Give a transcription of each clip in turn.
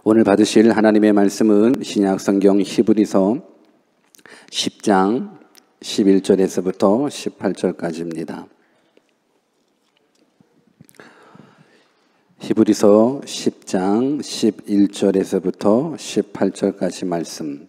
오늘 받으실 하나님의 말씀은 신약 성경 히브리서 10장 11절에서부터 18절까지입니다. 히브리서 10장 11절에서부터 18절까지 말씀.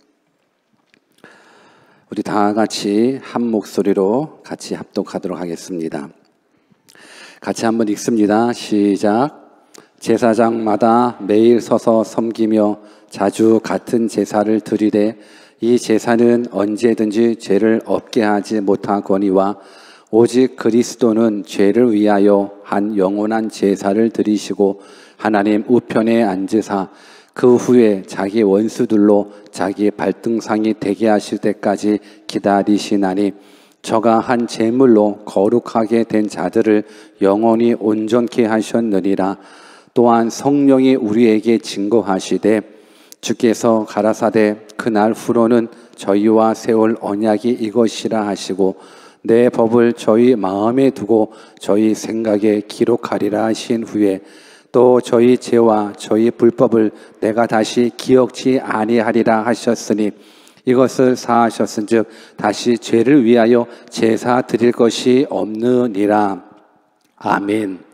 우리 다 같이 한 목소리로 같이 합독하도록 하겠습니다. 같이 한번 읽습니다. 시작. 제사장마다 매일 서서 섬기며 자주 같은 제사를 드리되 이 제사는 언제든지 죄를 없게 하지 못하거니와 오직 그리스도는 죄를 위하여 한 영원한 제사를 드리시고 하나님 우편에 앉으사 그 후에 자기 원수들로 자기 발등상이 되게 하실 때까지 기다리시나니 저가 한 제물로 거룩하게 된 자들을 영원히 온전케 하셨느니라. 또한 성령이 우리에게 증거하시되 주께서 가라사대 그날 후로는 저희와 세울 언약이 이것이라 하시고 내 법을 저희 마음에 두고 저희 생각에 기록하리라 하신 후에 또 저희 죄와 저희 불법을 내가 다시 기억지 아니하리라 하셨으니 이것을 사하셨은즉 다시 죄를 위하여 제사 드릴 것이 없느니라. 아멘.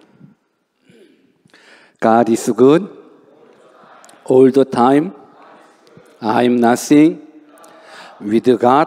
God is good all the time. I'm nothing with God.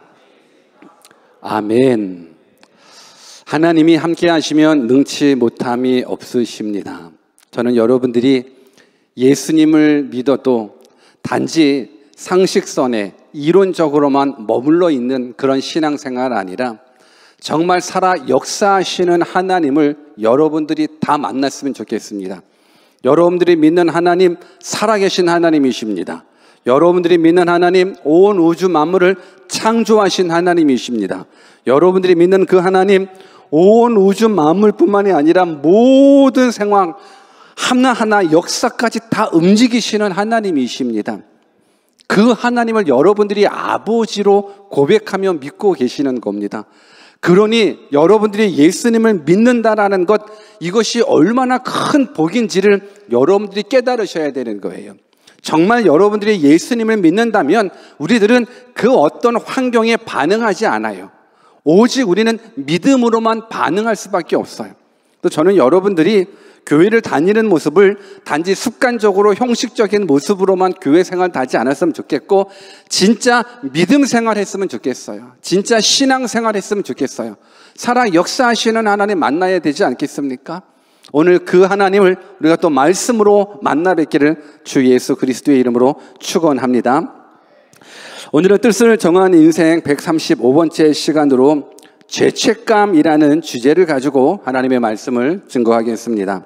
아멘. 하나님이 함께 하시면 능치 못함이 없으십니다. 저는 여러분들이 예수님을 믿어도 단지 상식선에 이론적으로만 머물러 있는 그런 신앙생활 아니라 정말 살아 역사하시는 하나님을 여러분들이 다 만났으면 좋겠습니다. 여러분들이 믿는 하나님 살아계신 하나님이십니다. 여러분들이 믿는 하나님 온 우주 만물을 창조하신 하나님이십니다. 여러분들이 믿는 그 하나님 온 우주 만물뿐만이 아니라 모든 생활 하나하나 역사까지 다 움직이시는 하나님이십니다. 그 하나님을 여러분들이 아버지로 고백하며 믿고 계시는 겁니다. 그러니 여러분들이 예수님을 믿는다라는 것, 이것이 얼마나 큰 복인지를 여러분들이 깨달으셔야 되는 거예요. 정말 여러분들이 예수님을 믿는다면 우리들은 그 어떤 환경에 반응하지 않아요. 오직 우리는 믿음으로만 반응할 수밖에 없어요. 또 저는 여러분들이 교회를 다니는 모습을 단지 습관적으로 형식적인 모습으로만 교회 생활 하지 않았으면 좋겠고 진짜 믿음 생활했으면 좋겠어요. 진짜 신앙 생활했으면 좋겠어요. 살아 역사하시는 하나님 만나야 되지 않겠습니까? 오늘 그 하나님을 우리가 또 말씀으로 만나 뵙기를 주 예수 그리스도의 이름으로 축원합니다. 오늘은 뜻을 정한 인생 135번째 시간으로 죄책감이라는 주제를 가지고 하나님의 말씀을 증거하겠습니다.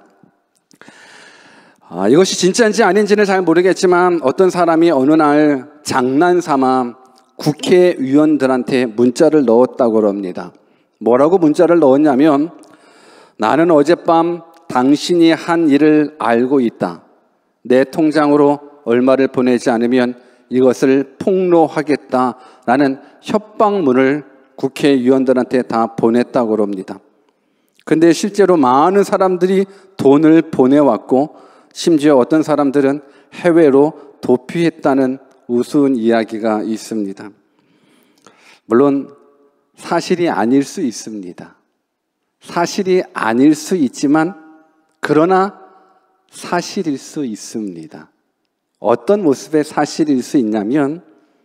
이것이 진짜인지 아닌지는 잘 모르겠지만 어떤 사람이 어느 날 장난삼아 국회의원들한테 문자를 넣었다고 합니다. 뭐라고 문자를 넣었냐면 나는 어젯밤 당신이 한 일을 알고 있다. 내 통장으로 얼마를 보내지 않으면 이것을 폭로하겠다라는 협박문을 국회의원들한테 다 보냈다고 합니다. 근데 실제로 많은 사람들이 돈을 보내왔고 심지어 어떤 사람들은 해외로 도피했다는 우스운 이야기가 있습니다. 물론 사실이 아닐 수 있습니다. 사실이 아닐 수 있지만 그러나 사실일 수 있습니다. 어떤 모습의 사실일 수 있냐면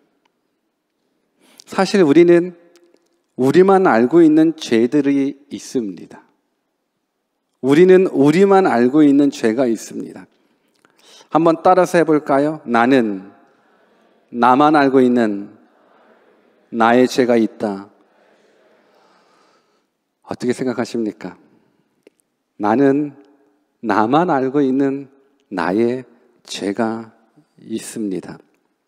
사실 우리는 우리만 알고 있는 죄들이 있습니다. 우리는 우리만 알고 있는 죄가 있습니다. 한번 따라서 해볼까요? 나는 나만 알고 있는 나의 죄가 있다. 어떻게 생각하십니까? 나는 나만 알고 있는 나의 죄가 있습니다.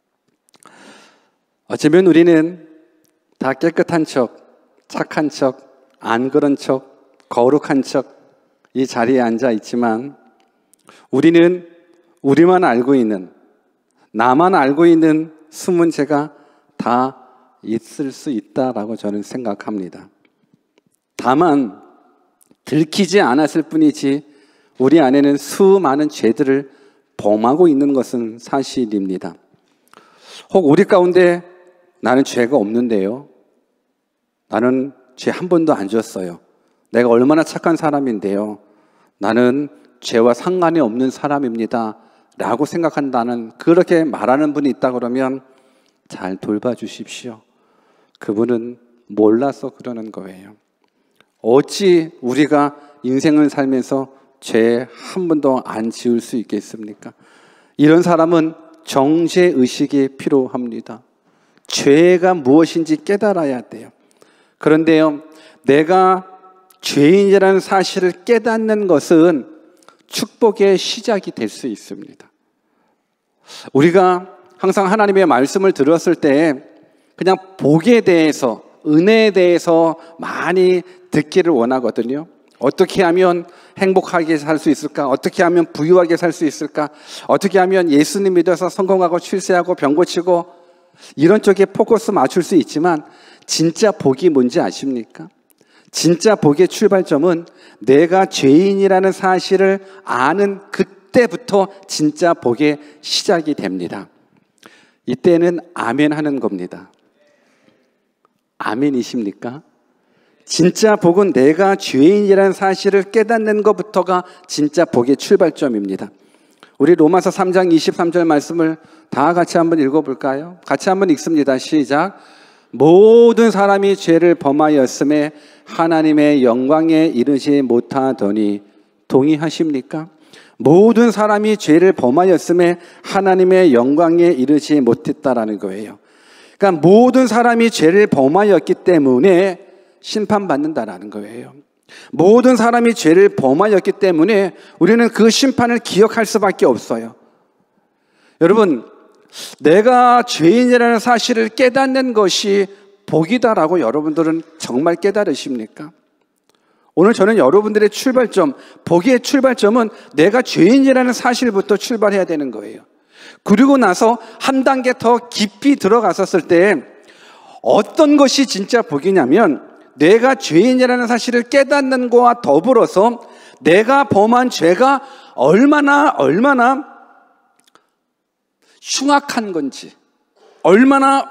어쩌면 우리는 다 깨끗한 척, 착한 척, 안 그런 척, 거룩한 척 이 자리에 앉아 있지만 우리는 우리만 알고 있는, 나만 알고 있는 숨은 죄가 다 있을 수 있다라고 저는 생각합니다. 다만 들키지 않았을 뿐이지 우리 안에는 수많은 죄들을 범하고 있는 것은 사실입니다. 혹 우리 가운데 나는 죄가 없는데요, 나는 죄 한 번도 안 졌어요, 내가 얼마나 착한 사람인데요, 나는 죄와 상관이 없는 사람입니다 라고 생각한다는, 그렇게 말하는 분이 있다 그러면 잘 돌봐주십시오. 그분은 몰라서 그러는 거예요. 어찌 우리가 인생을 살면서 죄 한 번도 안 지을 수 있겠습니까? 이런 사람은 정죄의식이 필요합니다. 죄가 무엇인지 깨달아야 돼요. 그런데요, 내가 죄인이라는 사실을 깨닫는 것은 축복의 시작이 될 수 있습니다. 우리가 항상 하나님의 말씀을 들었을 때 그냥 복에 대해서, 은혜에 대해서 많이 듣기를 원하거든요. 어떻게 하면 행복하게 살 수 있을까? 어떻게 하면 부유하게 살 수 있을까? 어떻게 하면 예수님 믿어서 성공하고 출세하고 병 고치고, 이런 쪽에 포커스 맞출 수 있지만 진짜 복이 뭔지 아십니까? 진짜 복의 출발점은 내가 죄인이라는 사실을 아는 그때부터 진짜 복의 시작이 됩니다. 이때는 아멘 하는 겁니다. 아멘이십니까? 진짜 복은 내가 죄인이라는 사실을 깨닫는 것부터가 진짜 복의 출발점입니다. 우리 로마서 3장 23절 말씀을 다 같이 한번 읽어볼까요? 같이 한번 읽습니다. 시작. 모든 사람이 죄를 범하였음에 하나님의 영광에 이르지 못하더니, 동의하십니까? 모든 사람이 죄를 범하였음에 하나님의 영광에 이르지 못했다라는 거예요. 그러니까 모든 사람이 죄를 범하였기 때문에 심판받는다라는 거예요. 모든 사람이 죄를 범하였기 때문에 우리는 그 심판을 기억할 수밖에 없어요. 여러분, 내가 죄인이라는 사실을 깨닫는 것이 복이다라고 여러분들은 정말 깨달으십니까? 오늘 저는 여러분들의 출발점, 복의 출발점은 내가 죄인이라는 사실부터 출발해야 되는 거예요. 그리고 나서 한 단계 더 깊이 들어갔었을 때 어떤 것이 진짜 복이냐면, 내가 죄인이라는 사실을 깨닫는 것과 더불어서 내가 범한 죄가 얼마나 흉악한 건지, 얼마나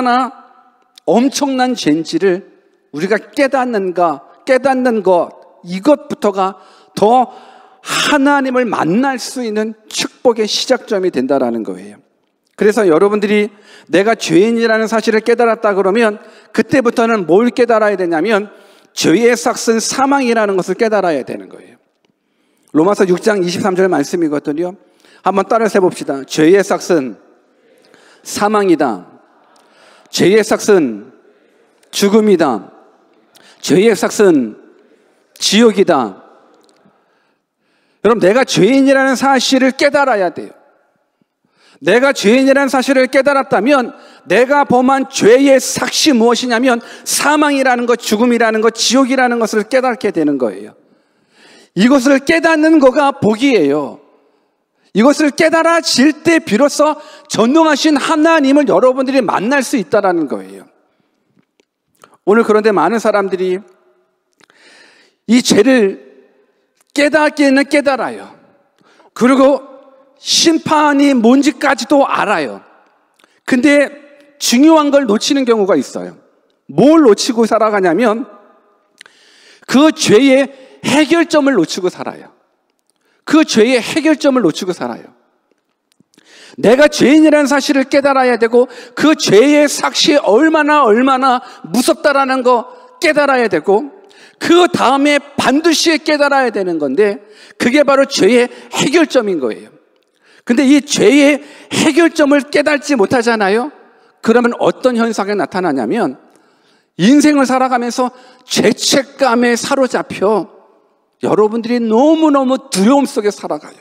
엄청난 죄인지를 우리가 깨닫는 것, 이것부터가 더 하나님을 만날 수 있는 축복의 시작점이 된다라는 거예요. 그래서 여러분들이 내가 죄인이라는 사실을 깨달았다 그러면 그때부터는 뭘 깨달아야 되냐면 죄의 삭은 사망이라는 것을 깨달아야 되는 거예요. 로마서 6장 23절 말씀이거든요. 한번 따라서 해봅시다. 죄의 삭은 사망이다. 죄의 삭은 죽음이다. 죄의 삭은 지옥이다. 여러분, 내가 죄인이라는 사실을 깨달아야 돼요. 내가 죄인이라는 사실을 깨달았다면 내가 범한 죄의 삭이 무엇이냐면 사망이라는 것, 죽음이라는 것, 지옥이라는 것을 깨닫게 되는 거예요. 이것을 깨닫는 거가 복이에요. 이것을 깨달아질 때 비로소 전능하신 하나님을 여러분들이 만날 수 있다는 거예요. 오늘 그런데 많은 사람들이 이 죄를 깨닫기는 깨달아요. 그리고 심판이 뭔지까지도 알아요. 근데 중요한 걸 놓치는 경우가 있어요. 뭘 놓치고 살아가냐면 그 죄의 해결점을 놓치고 살아요. 그 죄의 해결점을 놓치고 살아요. 내가 죄인이라는 사실을 깨달아야 되고 그 죄의 삭이 얼마나 무섭다라는 거 깨달아야 되고 그 다음에 반드시 깨달아야 되는 건데 그게 바로 죄의 해결점인 거예요. 근데 이 죄의 해결점을 깨닫지 못하잖아요. 그러면 어떤 현상이 나타나냐면 인생을 살아가면서 죄책감에 사로잡혀 여러분들이 너무너무 두려움 속에 살아가요.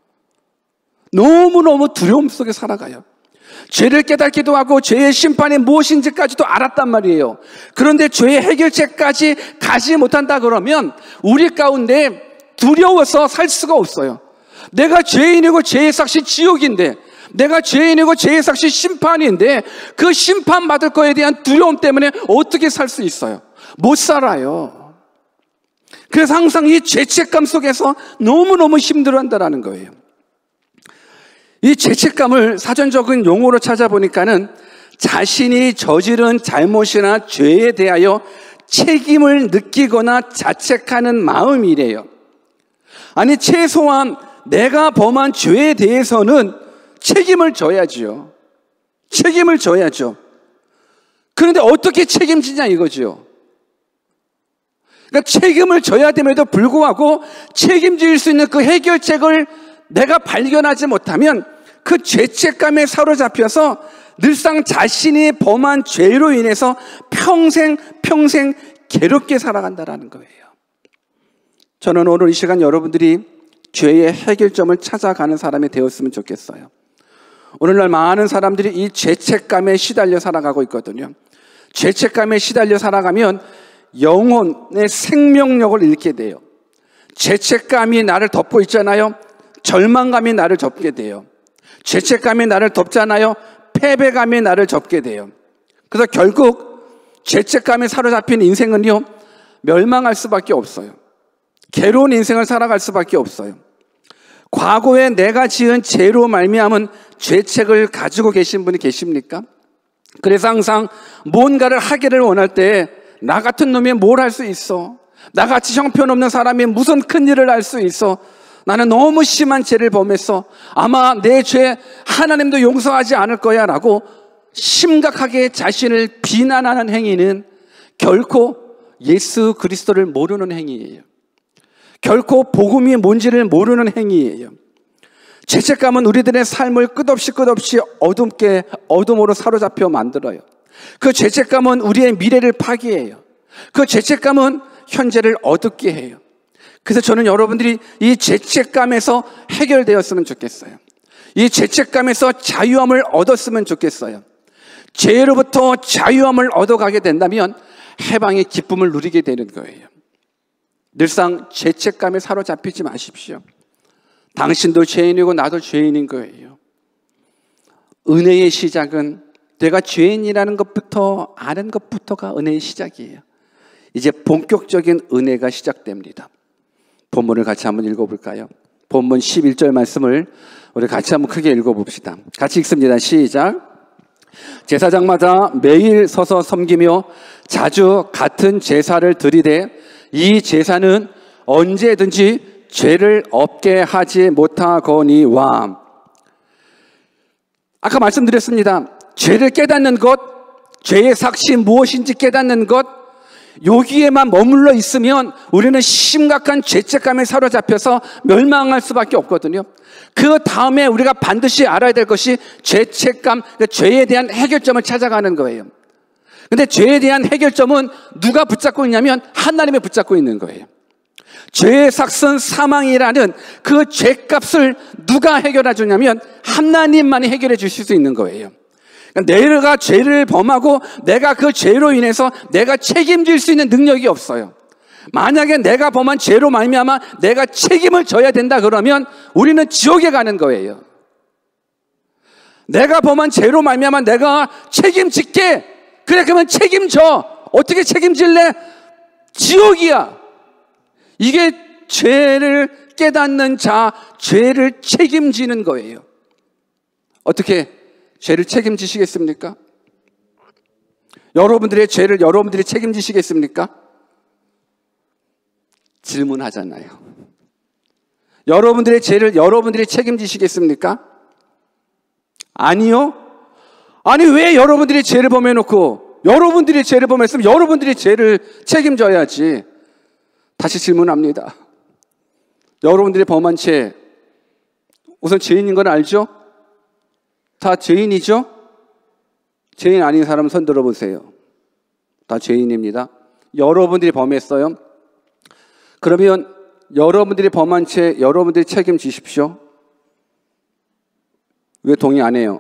너무너무 두려움 속에 살아가요. 죄를 깨닫기도 하고 죄의 심판이 무엇인지까지도 알았단 말이에요. 그런데 죄의 해결책까지 가지 못한다 그러면 우리 가운데 두려워서 살 수가 없어요. 내가 죄인이고 죄의 삭이 지옥인데, 내가 죄인이고 죄의 삭이 심판인데 그 심판받을 거에 대한 두려움 때문에 어떻게 살 수 있어요? 못 살아요. 그래서 항상 이 죄책감 속에서 너무너무 힘들어한다는 거예요. 이 죄책감을 사전적인 용어로 찾아보니까는 자신이 저지른 잘못이나 죄에 대하여 책임을 느끼거나 자책하는 마음이래요. 아니, 최소한 내가 범한 죄에 대해서는 책임을 져야지요. 책임을 져야죠. 그런데 어떻게 책임지냐 이거죠. 그러니까 책임을 져야 됨에도 불구하고 책임질 수 있는 그 해결책을 내가 발견하지 못하면 그 죄책감에 사로잡혀서 늘상 자신이 범한 죄로 인해서 평생 괴롭게 살아간다라는 거예요. 저는 오늘 이 시간 여러분들이 죄의 해결점을 찾아가는 사람이 되었으면 좋겠어요. 오늘날 많은 사람들이 이 죄책감에 시달려 살아가고 있거든요. 죄책감에 시달려 살아가면 영혼의 생명력을 잃게 돼요. 죄책감이 나를 덮고 있잖아요. 절망감이 나를 덮게 돼요. 죄책감이 나를 덮잖아요. 패배감이 나를 덮게 돼요. 그래서 결국 죄책감에 사로잡힌 인생은요, 멸망할 수밖에 없어요. 괴로운 인생을 살아갈 수밖에 없어요. 과거에 내가 지은 죄로 말미암은 죄책을 가지고 계신 분이 계십니까? 그래서 항상 뭔가를 하기를 원할 때 나 같은 놈이 뭘 할 수 있어? 나같이 형편없는 사람이 무슨 큰일을 할 수 있어? 나는 너무 심한 죄를 범했어. 아마 내 죄 하나님도 용서하지 않을 거야 라고 심각하게 자신을 비난하는 행위는 결코 예수 그리스도를 모르는 행위예요. 결코 복음이 뭔지를 모르는 행위예요. 죄책감은 우리들의 삶을 끝없이 어둠으로 사로잡혀 만들어요. 그 죄책감은 우리의 미래를 파괴해요. 그 죄책감은 현재를 어둡게 해요. 그래서 저는 여러분들이 이 죄책감에서 해결되었으면 좋겠어요. 이 죄책감에서 자유함을 얻었으면 좋겠어요. 죄로부터 자유함을 얻어가게 된다면 해방의 기쁨을 누리게 되는 거예요. 늘상 죄책감에 사로잡히지 마십시오. 당신도 죄인이고 나도 죄인인 거예요. 은혜의 시작은 내가 죄인이라는 것부터 아는 것부터가 은혜의 시작이에요. 이제 본격적인 은혜가 시작됩니다. 본문을 같이 한번 읽어볼까요? 본문 11절 말씀을 우리 같이 한번 크게 읽어봅시다. 같이 읽습니다. 시작. 제사장마다 매일 서서 섬기며 자주 같은 제사를 드리되 이 제사는 언제든지 죄를 없게 하지 못하거니와. 아까 말씀드렸습니다. 죄를 깨닫는 것, 죄의 삭시 무엇인지 깨닫는 것, 여기에만 머물러 있으면 우리는 심각한 죄책감에 사로잡혀서 멸망할 수밖에 없거든요. 그 다음에 우리가 반드시 알아야 될 것이 죄책감, 그러니까 죄에 대한 해결점을 찾아가는 거예요. 근데 죄에 대한 해결점은 누가 붙잡고 있냐면 하나님이 붙잡고 있는 거예요. 죄의 삭은 사망이라는 그 죄값을 누가 해결해 주냐면 하나님만이 해결해 주실 수 있는 거예요. 내가 죄를 범하고 내가 그 죄로 인해서 내가 책임질 수 있는 능력이 없어요. 만약에 내가 범한 죄로 말미암아 내가 책임을 져야 된다 그러면 우리는 지옥에 가는 거예요. 내가 범한 죄로 말미암아 내가 책임질게. 그래, 그러면 책임져. 어떻게 책임질래? 지옥이야. 이게 죄를 깨닫는 자, 죄를 책임지는 거예요. 어떻게 죄를 책임지시겠습니까? 여러분들의 죄를 여러분들이 책임지시겠습니까? 질문하잖아요. 여러분들의 죄를 여러분들이 책임지시겠습니까? 아니요. 아니, 왜 여러분들이 죄를 범해놓고 여러분들이 죄를 범했으면 여러분들이 죄를 책임져야지. 다시 질문합니다. 여러분들이 범한 죄, 우선 죄인인 건 알죠? 다 죄인이죠? 죄인 아닌 사람 손 들어보세요. 다 죄인입니다. 여러분들이 범했어요. 그러면 여러분들이 범한 죄 여러분들이 책임지십시오. 왜 동의 안 해요?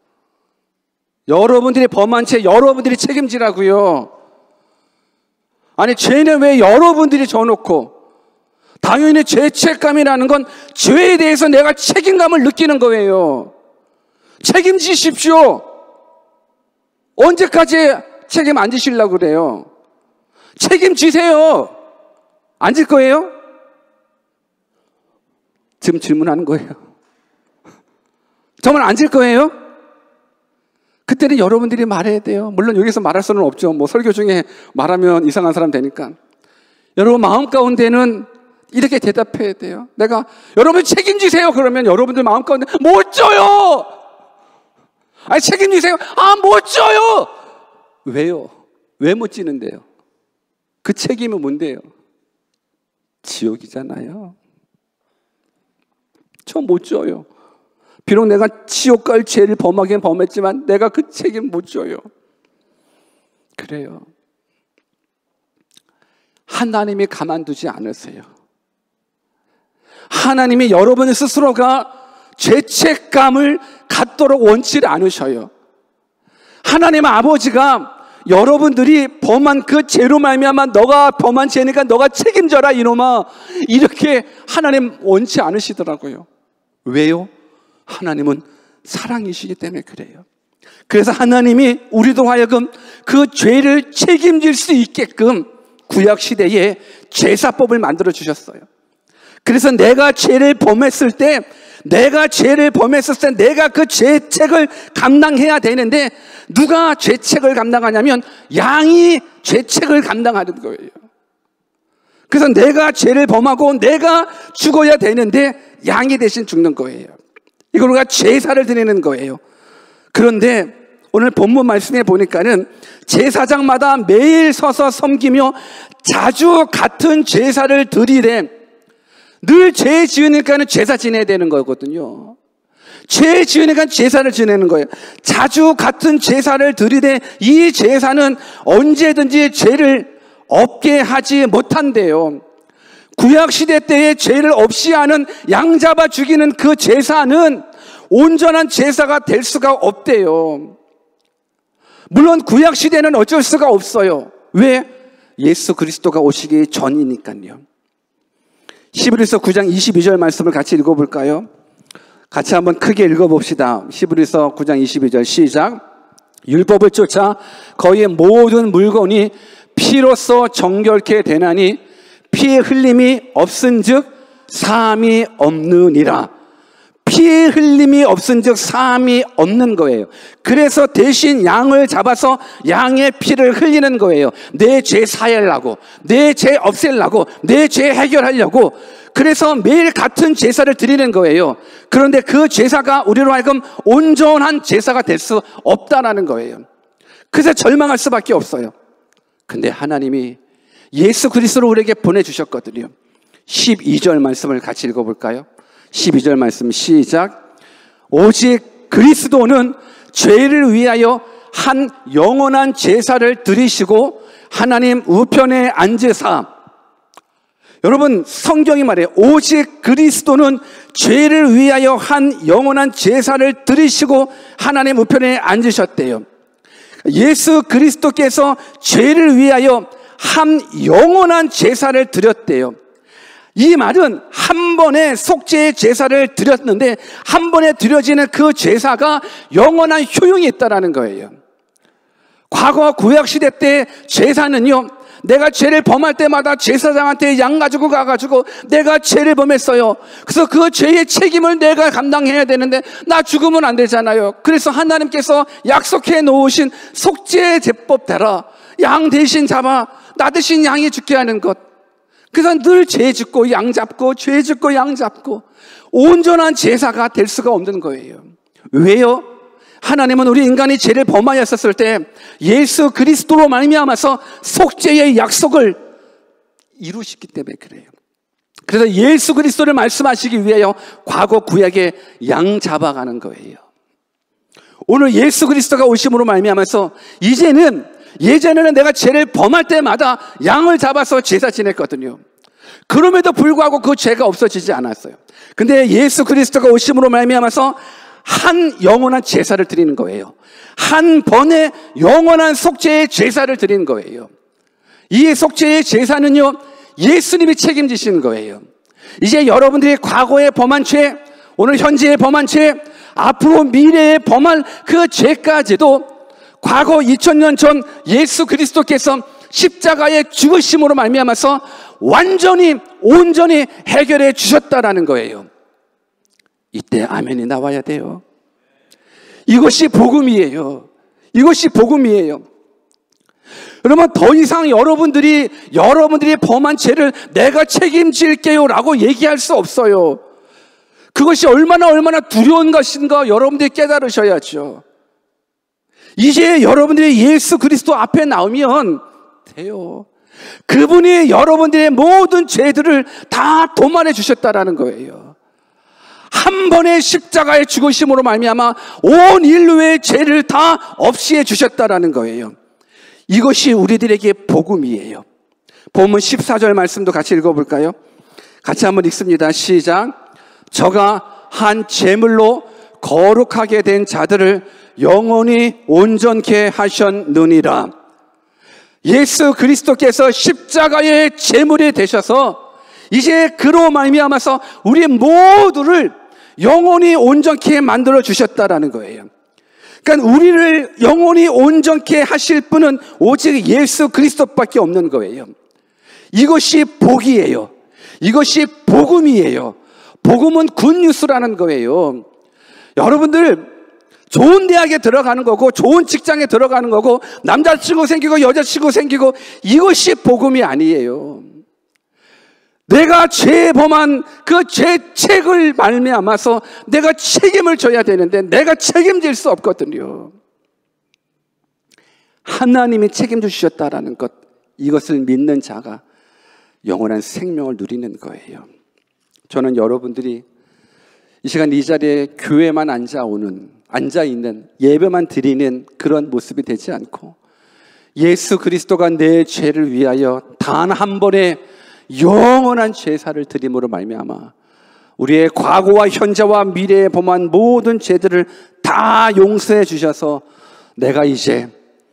여러분들이 범한 죄 여러분들이 책임지라고요. 아니, 죄는 왜 여러분들이 져놓고, 당연히 죄책감이라는 건 죄에 대해서 내가 책임감을 느끼는 거예요. 책임지십시오. 언제까지 책임 안 지시려고 그래요? 책임지세요. 안 질 거예요? 지금 질문하는 거예요. 정말 앉을 거예요? 그때는 여러분들이 말해야 돼요. 물론 여기서 말할 수는 없죠. 뭐 설교 중에 말하면 이상한 사람 되니까. 여러분 마음 가운데는 이렇게 대답해야 돼요. 내가 여러분 책임지세요. 그러면 여러분들 마음 가운데 못 져요. 아니 책임지세요. 못 져요. 왜요? 왜 못 지는데요? 그 책임은 뭔데요? 지옥이잖아요. 저 못 져요. 비록 내가 지옥 갈 죄를 범하긴 범했지만 내가 그 책임 못 져요. 그래요. 하나님이 가만두지 않으세요. 하나님이 여러분 스스로가 죄책감을 갖도록 원치 않으셔요. 하나님 아버지가 여러분들이 범한 그 죄로 말미암아 너가 범한 죄니까 너가 책임져라 이놈아, 이렇게 하나님 원치 않으시더라고요. 왜요? 하나님은 사랑이시기 때문에 그래요. 그래서 하나님이 우리도 하여금 그 죄를 책임질 수 있게끔 구약시대에 제사법을 만들어 주셨어요. 그래서 내가 죄를 범했을 때 내가 그 죄책을 감당해야 되는데 누가 죄책을 감당하냐면 양이 죄책을 감당하는 거예요. 그래서 내가 죄를 범하고 내가 죽어야 되는데 양이 대신 죽는 거예요. 이걸 우리가 제사를 드리는 거예요. 그런데 오늘 본문 말씀에 보니까는 제사장마다 매일 서서 섬기며 자주 같은 제사를 드리되, 늘 죄 지으니까는 제사 지내야 되는 거거든요. 죄 지으니까 제사를 지내는 거예요. 자주 같은 제사를 드리되 이 제사는 언제든지 죄를 없게 하지 못한대요. 구약시대 때의 죄를 없이 하는 양 잡아 죽이는 그 제사는 온전한 제사가 될 수가 없대요. 물론 구약시대는 어쩔 수가 없어요. 왜? 예수 그리스도가 오시기 전이니까요. 히브리서 9장 22절 말씀을 같이 읽어볼까요? 같이 한번 크게 읽어봅시다. 히브리서 9장 22절 시작. 율법을 쫓아 거의 모든 물건이 피로써 정결케 되나니 피의 흘림이 없은즉 사함이 없느니라. 피의 흘림이 없은즉 사함이 없는 거예요. 그래서 대신 양을 잡아서 양의 피를 흘리는 거예요. 내 죄 사하려고, 내 죄 없애려고, 내 죄 해결하려고. 그래서 매일 같은 제사를 드리는 거예요. 그런데 그 제사가 우리로 하여금 온전한 제사가 될 수 없다라는 거예요. 그래서 절망할 수밖에 없어요. 근데 하나님이 예수 그리스도를 우리에게 보내주셨거든요. 12절 말씀을 같이 읽어볼까요? 12절 말씀 시작. 오직 그리스도는 죄를 위하여 한 영원한 제사를 드리시고 하나님 우편에 앉으사. 여러분 성경이 말해요. 오직 그리스도는 죄를 위하여 한 영원한 제사를 드리시고 하나님 우편에 앉으셨대요. 예수 그리스도께서 죄를 위하여 한 영원한 제사를 드렸대요. 이 말은 한 번에 속죄의 제사를 드렸는데 한 번에 드려지는 그 제사가 영원한 효용이 있다는 거예요. 과거 구약시대 때 제사는요, 내가 죄를 범할 때마다 제사장한테 양 가지고 가가지고 내가 죄를 범했어요. 그래서 그 죄의 책임을 내가 감당해야 되는데 나 죽으면 안 되잖아요. 그래서 하나님께서 약속해 놓으신 속죄의 제법대로 양 대신 잡아 나 대신 양이 죽게 하는 것. 그래서 늘 죄 짓고 양 잡고 죄 짓고 양 잡고 온전한 제사가 될 수가 없는 거예요. 왜요? 하나님은 우리 인간이 죄를 범하였었을 때 예수 그리스도로 말미암아서 속죄의 약속을 이루시기 때문에 그래요. 그래서 예수 그리스도를 말씀하시기 위하여 과거 구약에 양 잡아가는 거예요. 오늘 예수 그리스도가 오심으로 말미암아서 예전에는 내가 죄를 범할 때마다 양을 잡아서 제사 지냈거든요. 그럼에도 불구하고 그 죄가 없어지지 않았어요. 근데 예수 그리스도가 오심으로 말미암아서 한 영원한 제사를 드리는 거예요. 한 번에 영원한 속죄의 제사를 드리는 거예요. 이 속죄의 제사는요, 예수님이 책임지시는 거예요. 이제 여러분들이 과거에 범한 죄, 오늘 현재에 범한 죄, 앞으로 미래에 범할 그 죄까지도 과거 2000년 전 예수 그리스도께서 십자가의 죽으심으로 말미암아서 완전히 온전히 해결해 주셨다라는 거예요. 이때 아멘이 나와야 돼요. 이것이 복음이에요. 이것이 복음이에요. 여러분, 더 이상 여러분들이 범한 죄를 내가 책임질게요 라고 얘기할 수 없어요. 그것이 얼마나 두려운 것인가 여러분들이 깨달으셔야죠. 이제 여러분들이 예수 그리스도 앞에 나오면 돼요. 그분이 여러분들의 모든 죄들을 다 도말해 주셨다라는 거예요. 한 번의 십자가의 죽으심으로 말미암아 온 인류의 죄를 다 없이해 주셨다라는 거예요. 이것이 우리들에게 복음이에요. 본문 14절 말씀도 같이 읽어볼까요? 같이 한번 읽습니다. 시작. 저가 한 제물로 거룩하게 된 자들을 영원히 온전케 하셨느니라. 예수 그리스도께서 십자가의 제물이 되셔서 이제 그로 말미암아서 우리 모두를 영원히 온전케 만들어 주셨다라는 거예요. 그러니까 우리를 영원히 온전케 하실 분은 오직 예수 그리스도밖에 없는 거예요. 이것이 복이에요. 이것이 복음이에요. 복음은 굿뉴스라는 거예요. 여러분들 좋은 대학에 들어가는 거고 좋은 직장에 들어가는 거고 남자친구 생기고 여자친구 생기고 이것이 복음이 아니에요. 내가 죄 범한 그 죄책을 말미암아서 내가 책임을 져야 되는데 내가 책임질 수 없거든요. 하나님이 책임져 주셨다라는 것, 이것을 믿는 자가 영원한 생명을 누리는 거예요. 저는 여러분들이 이 시간 이 자리에 교회만 앉아있는 예배만 드리는 그런 모습이 되지 않고 예수 그리스도가 내 죄를 위하여 단 한 번의 영원한 제사를 드림으로 말미암아 우리의 과거와 현재와 미래에 범한 모든 죄들을 다 용서해 주셔서 내가 이제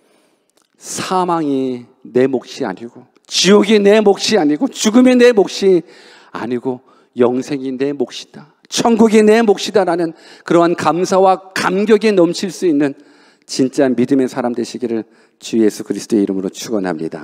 사망이 내 몫이 아니고 지옥이 내 몫이 아니고 죽음이 내 몫이 아니고 영생이 내 몫이다, 천국이 내 몫이다라는 그러한 감사와 감격이 넘칠 수 있는 진짜 믿음의 사람 되시기를 주 예수 그리스도의 이름으로 축원합니다.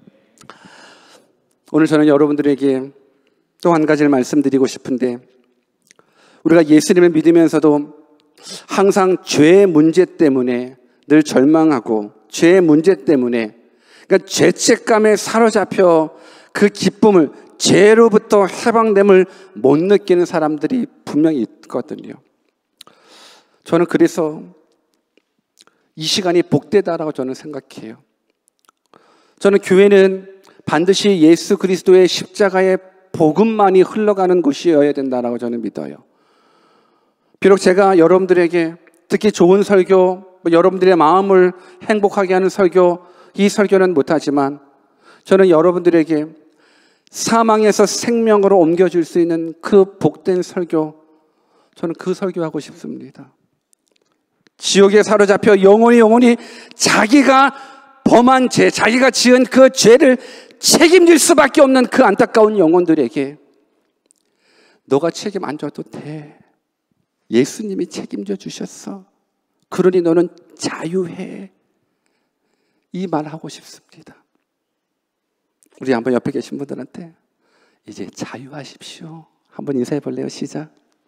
오늘 저는 여러분들에게 또 한 가지를 말씀드리고 싶은데, 우리가 예수님을 믿으면서도 항상 죄의 문제 때문에 늘 절망하고 죄의 문제 때문에, 그러니까 죄책감에 사로잡혀 그 기쁨을, 죄로부터 해방됨을 못 느끼는 사람들이 분명히 있거든요. 저는 그래서 이 시간이 복되다라고 저는 생각해요. 저는 교회는 반드시 예수 그리스도의 십자가의 복음만이 흘러가는 곳이어야 된다라고 저는 믿어요. 비록 제가 여러분들에게 듣기 좋은 설교, 여러분들의 마음을 행복하게 하는 설교, 이 설교는 못하지만 저는 여러분들에게 사망에서 생명으로 옮겨줄 수 있는 그 복된 설교, 저는 그 설교하고 싶습니다. 지옥에 사로잡혀 영원히 자기가 범한 죄, 자기가 지은 그 죄를 책임질 수밖에 없는 그 안타까운 영혼들에게 너가 책임 안 져도 돼. 예수님이 책임져 주셨어. 그러니 너는 자유해. 이 말하고 싶습니다. 우리 한번 옆에 계신 분들한테 이제 자유하십시오. 한번 인사해 볼래요? 시작.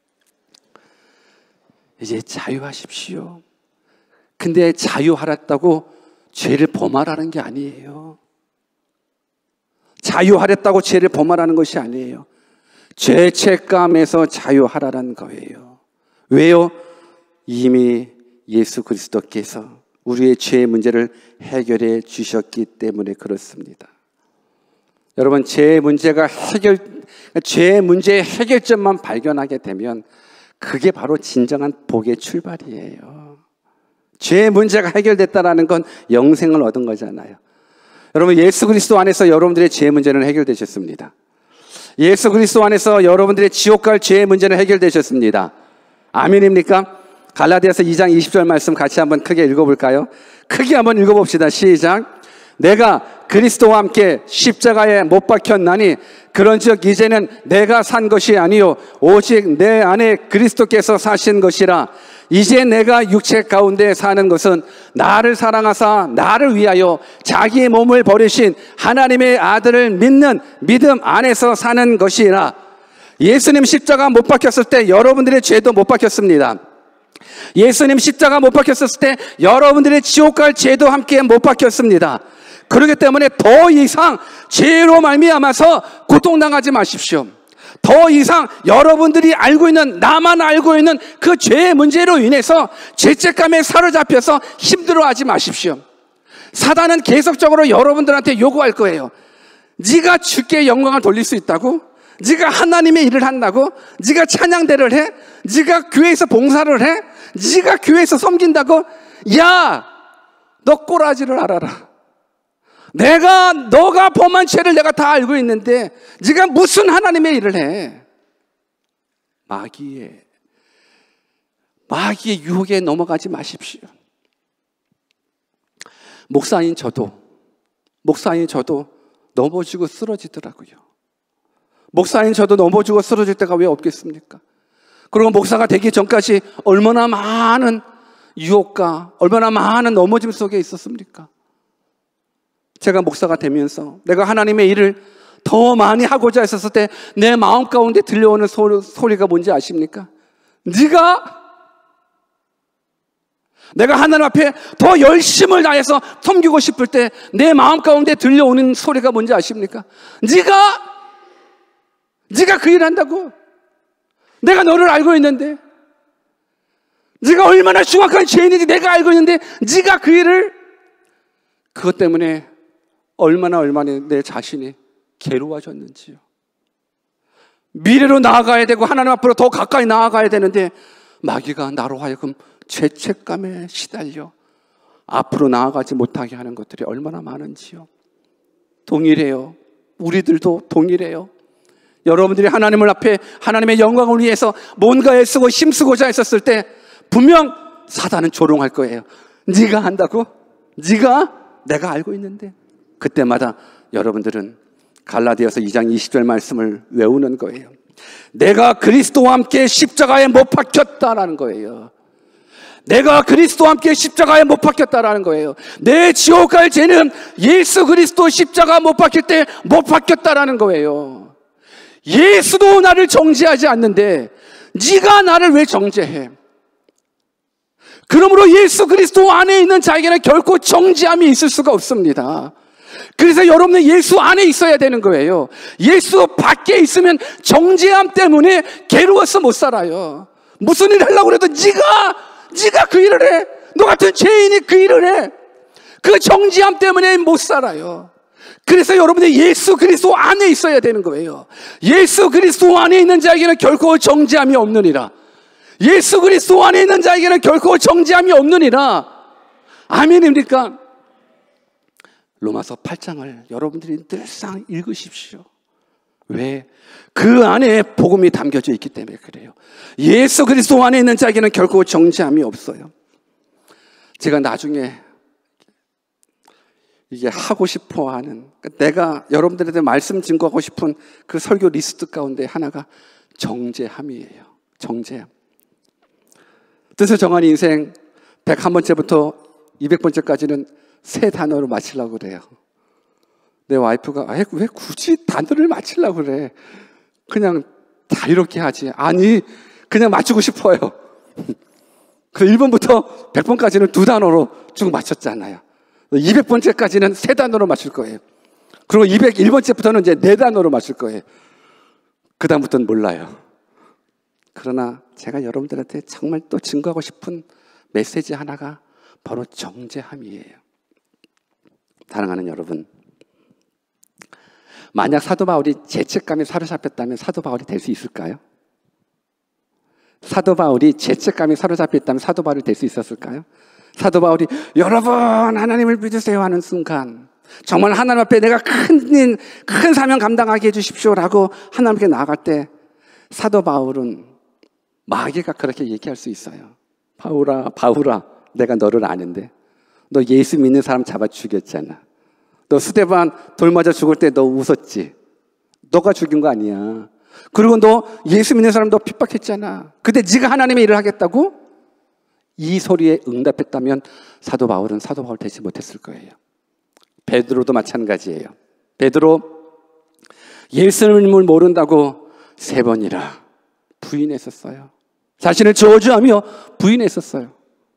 이제 자유하십시오. 근데 자유하랬다고 죄를 범하라는 게 아니에요. 자유하랬다고 죄를 범하라는 것이 아니에요. 죄책감에서 자유하라는 거예요. 왜요? 이미 예수 그리스도께서 우리의 죄의 문제를 해결해 주셨기 때문에 그렇습니다. 여러분, 죄의 문제의 해결점만 발견하게 되면 그게 바로 진정한 복의 출발이에요. 죄의 문제가 해결됐다라는 건 영생을 얻은 거잖아요. 여러분, 예수 그리스도 안에서 여러분들의 죄의 문제는 해결되셨습니다. 예수 그리스도 안에서 여러분들의 지옥 갈 죄의 문제는 해결되셨습니다. 아멘입니까? 갈라디아서 2장 20절 말씀 같이 한번 크게 읽어볼까요? 크게 한번 읽어봅시다. 시작. 내가 그리스도와 함께 십자가에 못 박혔나니 그런즉 이제는 내가 산 것이 아니요 오직 내 안에 그리스도께서 사신 것이라. 이제 내가 육체 가운데 사는 것은 나를 사랑하사 나를 위하여 자기의 몸을 버리신 하나님의 아들을 믿는 믿음 안에서 사는 것이라. 예수님 십자가 못 박혔을 때 여러분들의 죄도 못 박혔습니다. 예수님 십자가 못 박혔었을 때 여러분들의 지옥 갈 죄도 함께 못 박혔습니다. 그렇기 때문에 더 이상 죄로 말미암아서 고통당하지 마십시오. 더 이상 여러분들이 알고 있는, 나만 알고 있는 그 죄의 문제로 인해서 죄책감에 사로잡혀서 힘들어하지 마십시오. 사단은 계속적으로 여러분들한테 요구할 거예요. 네가 주께 영광을 돌릴 수 있다고? 네가 하나님의 일을 한다고? 네가 찬양대를 해? 네가 교회에서 봉사를 해? 네가 교회에서 섬긴다고? 야, 너 꼬라지를 알아라. 너가 범한 죄를 내가 다 알고 있는데 네가 무슨 하나님의 일을 해? 마귀의 유혹에 넘어가지 마십시오. 목사인 저도 넘어지고 쓰러지더라고요. 목사인 저도 넘어지고 쓰러질 때가 왜 없겠습니까? 그리고 목사가 되기 전까지 얼마나 많은 유혹과 얼마나 많은 넘어짐 속에 있었습니까? 제가 목사가 되면서 내가 하나님의 일을 더 많이 하고자 했었을 때 내 마음 가운데 들려오는 소리가 뭔지 아십니까? 내가 하나님 앞에 더 열심을 다해서 섬기고 싶을 때 내 마음 가운데 들려오는 소리가 뭔지 아십니까? 네가 그 일 한다고? 내가 너를 알고 있는데, 네가 얼마나 흉악한 죄인인지 내가 알고 있는데 네가 그 일을, 그것 때문에 얼마나 내 자신이 괴로워졌는지요. 미래로 나아가야 되고 하나님 앞으로 더 가까이 나아가야 되는데 마귀가 나로 하여금 죄책감에 시달려 앞으로 나아가지 못하게 하는 것들이 얼마나 많은지요. 동일해요. 우리들도 동일해요. 여러분들이 하나님을 앞에 하나님의 영광을 위해서 뭔가 애쓰고 힘쓰고자 했었을 때 분명 사단은 조롱할 거예요. 네가 한다고? 내가 알고 있는데. 그때마다 여러분들은 갈라디아서 2장 20절 말씀을 외우는 거예요. 내가 그리스도와 함께 십자가에 못 박혔다라는 거예요. 내가 그리스도와 함께 십자가에 못 박혔다라는 거예요. 내 지옥 갈 죄는 예수 그리스도 십자가 못 박힐 때 못 박혔다라는 거예요. 예수도 나를 정죄하지 않는데 네가 나를 왜 정죄해? 그러므로 예수 그리스도 안에 있는 자에게는 결코 정죄함이 있을 수가 없습니다. 그래서 여러분은 예수 안에 있어야 되는 거예요. 예수 밖에 있으면 정죄함 때문에 괴로워서 못 살아요. 무슨 일 하려고 해도 네가 그 일을 해. 너 같은 죄인이 그 일을 해. 그 정죄함 때문에 못 살아요. 그래서 여러분이 예수 그리스도 안에 있어야 되는 거예요. 예수 그리스도 안에 있는 자에게는 결코 정죄함이 없느니라. 예수 그리스도 안에 있는 자에게는 결코 정죄함이 없느니라. 아멘입니까? 로마서 8장을 여러분들이 늘상 읽으십시오. 왜? 그 안에 복음이 담겨져 있기 때문에 그래요. 예수 그리스도 안에 있는 자에게는 결코 정죄함이 없어요. 제가 나중에 이게 하고 싶어 하는, 내가 여러분들한테 말씀 증거하고 싶은 그 설교 리스트 가운데 하나가 정죄함이에요. 정죄함. 뜻을 정한 인생 101번째부터 200번째까지는 세 단어로 맞추려고 그래요. 내 와이프가 왜 굳이 단어를 맞추려고 그래? 그냥 다 이렇게 하지. 아니, 그냥 맞추고 싶어요. 그 1번부터 100번까지는 두 단어로 쭉 맞췄잖아요. 200번째까지는 세 단어로 맞출 거예요. 그리고 201번째부터는 이제 네 단어로 맞출 거예요. 그 다음부터는 몰라요. 그러나 제가 여러분들한테 정말 또 증거하고 싶은 메시지 하나가 바로 정죄함이에요. 사랑하는 여러분, 만약 사도 바울이 죄책감에 사로잡혔다면 사도 바울이 될 수 있을까요? 사도 바울이 죄책감에 사로잡혔다면 사도 바울이 될 수 있었을까요? 사도 바울이 여러분 하나님을 믿으세요 하는 순간 정말 하나님 앞에 내가 큰 사명 감당하게 해주십시오라고 하나님께 나아갈 때 사도 바울은 마귀가 그렇게 얘기할 수 있어요. 바울아 내가 너를 아는데 너 예수 믿는 사람 잡아 죽였잖아. 너 스데반 돌 맞아 죽을 때 너 웃었지. 너가 죽인 거 아니야. 그리고 너 예수 믿는 사람 너 핍박했잖아. 근데 네가 하나님의 일을 하겠다고? 이 소리에 응답했다면 사도 바울은 사도 바울 되지 못했을 거예요. 베드로도 마찬가지예요. 베드로 예수님을 모른다고 3번이나 부인했었어요. 자신을 저주하며 부인했었어요.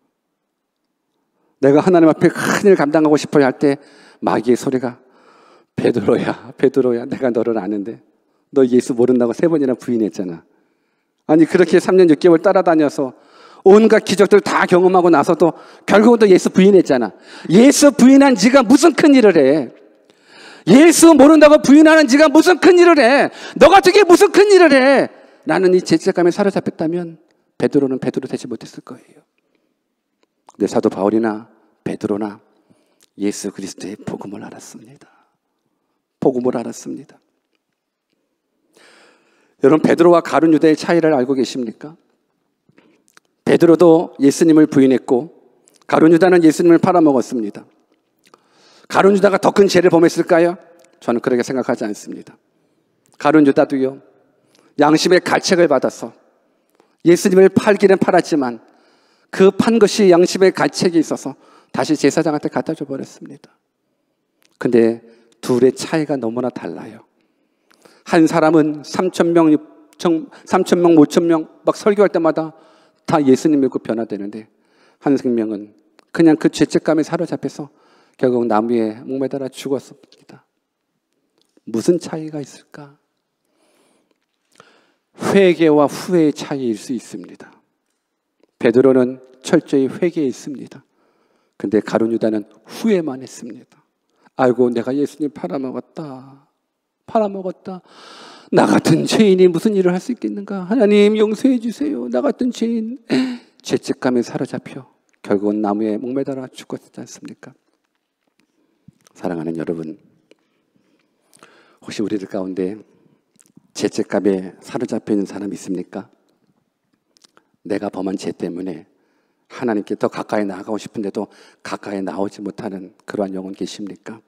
내가 하나님 앞에 큰일 감당하고 싶어야 할 때 마귀의 소리가 베드로야, 베드로야, 내가 너를 아는데 너 예수 모른다고 3번이나 부인했잖아. 아니 그렇게 3년 6개월 따라다녀서 온갖 기적들 다 경험하고 나서도 결국은 또 예수 부인했잖아. 예수 부인한 지가 무슨 큰일을 해? 예수 모른다고 부인하는 지가 무슨 큰일을 해? 너 같은 게 무슨 큰일을 해? 나는 이 죄책감에 사로잡혔다면 베드로는 베드로 되지 못했을 거예요. 근데 사도 바울이나 베드로나 예수 그리스도의 복음을 알았습니다. 복음을 알았습니다. 여러분, 베드로와 가룟 유다의 차이를 알고 계십니까? 베드로도 예수님을 부인했고 가룟 유다는 예수님을 팔아먹었습니다. 가룟 유다가 더 큰 죄를 범했을까요? 저는 그렇게 생각하지 않습니다. 가룟 유다도요, 양심의 가책을 받아서 예수님을 팔기는 팔았지만 그 판 것이 양심의 가책이 있어서 다시 제사장한테 갖다 줘 버렸습니다. 근데 둘의 차이가 너무나 달라요. 한 사람은 3,000명, 5,000명 막 설교할 때마다 다 예수님 믿고 변화되는데, 한 생명은 그냥 그 죄책감에 사로잡혀서 결국 나무에 목매달아 죽었습니다. 무슨 차이가 있을까? 회개와 후회의 차이일 수 있습니다. 베드로는 철저히 회개했습니다. 근데 가룟 유다는 후회만 했습니다. 아이고, 내가 예수님 팔아먹었다. 나 같은 죄인이 무슨 일을 할 수 있겠는가? 하나님 용서해 주세요. 나 같은 죄인. 죄책감에 사로잡혀 결국은 나무에 목매달아 죽었지 않습니까? 사랑하는 여러분, 혹시 우리들 가운데 죄책감에 사로잡혀 있는 사람이 있습니까? 내가 범한 죄 때문에 하나님께 더 가까이 나아가고 싶은데도 가까이 나오지 못하는 그러한 영혼 계십니까?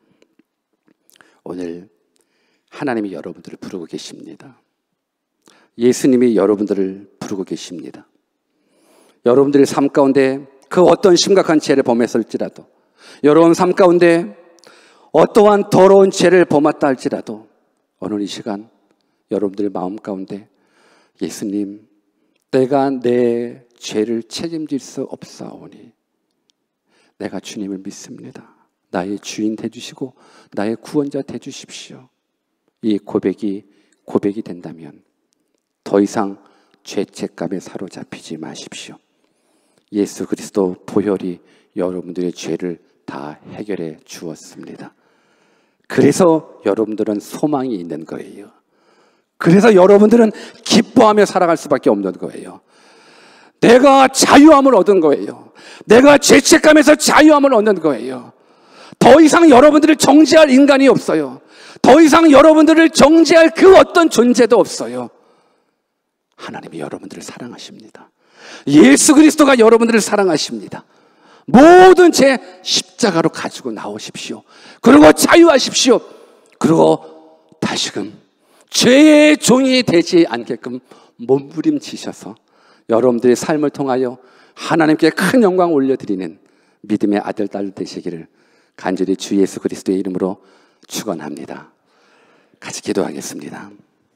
오늘 하나님이 여러분들을 부르고 계십니다. 예수님이 여러분들을 부르고 계십니다. 여러분들의 삶 가운데 그 어떤 심각한 죄를 범했을지라도, 여러분 삶 가운데 어떠한 더러운 죄를 범했다 할지라도 오늘 이 시간 여러분들의 마음 가운데 예수님, 내가 내 죄를 책임질 수 없사오니 내가 주님을 믿습니다. 나의 주인 되주시고 나의 구원자 되주십시오. 이 고백이 된다면 더 이상 죄책감에 사로잡히지 마십시오. 예수 그리스도 보혈이 여러분들의 죄를 다 해결해 주었습니다. 그래서 여러분들은 소망이 있는 거예요. 그래서 여러분들은 기뻐하며 살아갈 수밖에 없는 거예요. 내가 자유함을 얻은 거예요. 내가 죄책감에서 자유함을 얻는 거예요. 더 이상 여러분들을 정죄할 인간이 없어요. 더 이상 여러분들을 정죄할 그 어떤 존재도 없어요. 하나님이 여러분들을 사랑하십니다. 예수 그리스도가 여러분들을 사랑하십니다. 모든 죄 십자가로 가지고 나오십시오. 그리고 자유하십시오. 그리고 다시금 죄의 종이 되지 않게끔 몸부림치셔서 여러분들의 삶을 통하여 하나님께 큰 영광 올려드리는 믿음의 아들, 딸 되시기를 간절히 주 예수 그리스도의 이름으로 축원합니다. 같이 기도하겠습니다.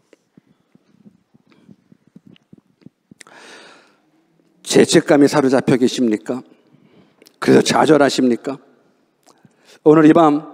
죄책감에 사로잡혀 계십니까? 그래서 좌절하십니까? 오늘 이 밤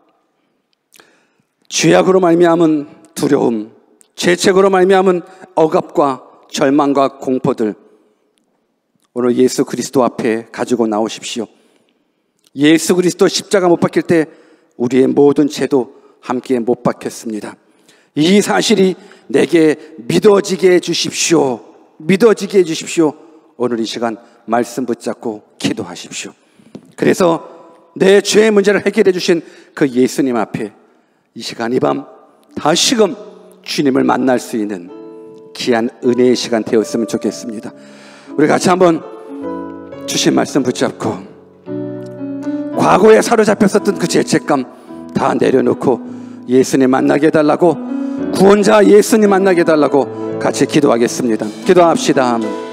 죄악으로 말미암은 두려움, 죄책으로 말미암은 억압과 절망과 공포들, 오늘 예수 그리스도 앞에 가지고 나오십시오. 예수 그리스도 십자가 못 박힐 때 우리의 모든 죄도 함께 못 박혔습니다. 이 사실이 내게 믿어지게 해주십시오. 믿어지게 해주십시오. 오늘 이 시간 말씀 붙잡고 기도하십시오. 그래서 내 죄의 문제를 해결해 주신 그 예수님 앞에 이 시간 이 밤 다시금 주님을 만날 수 있는 귀한 은혜의 시간 되었으면 좋겠습니다. 우리 같이 한번 주신 말씀 붙잡고 과거에 사로잡혔었던 그 죄책감 다 내려놓고 예수님 만나게 해달라고, 구원자 예수님 만나게 해달라고 같이 기도하겠습니다. 기도합시다.